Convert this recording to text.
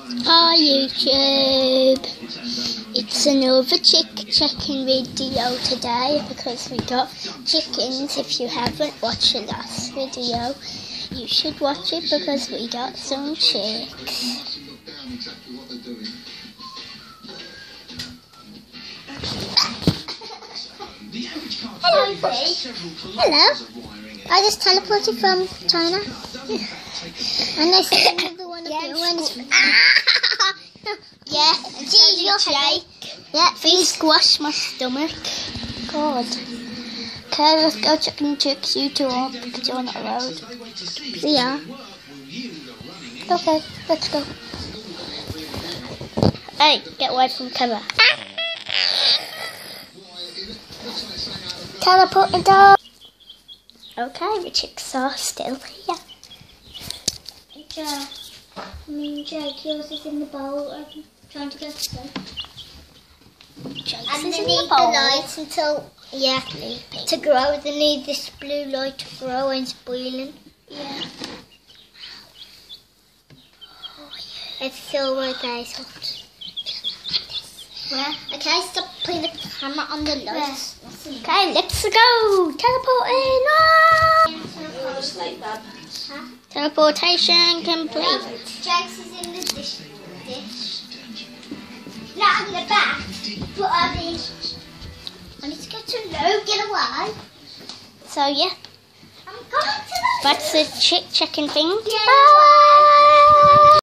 Hi YouTube, it's another chicken video today because we got chickens. If you haven't watched the last video, you should watch it because we got some chicks. Hello. Hello. I just teleported from China. And there's another one of you. Yeah, see your headache. Yeah, he squashed my stomach. God. Okay, let's go chicken chicks. You two aren't because you're not allowed. See ya. Okay, let's go. Hey, get away from the camera. Teleport the dog. Okay, the chicks are still here. Jake, yours is in the bowl. I'm trying to go to sleep. And they need the light until, to grow. They need this blue light to grow and it's boiling. Yeah. Oh, yeah. It's still right there, it's hot. Where? Okay, stop putting the camera on the lights. Okay, let's go. Teleport in. Huh? Teleportation complete. Jax is in the dish. Not in the back, but I need to go to low, get away. So yeah. I'm going to the That's the chicken thing. Bye.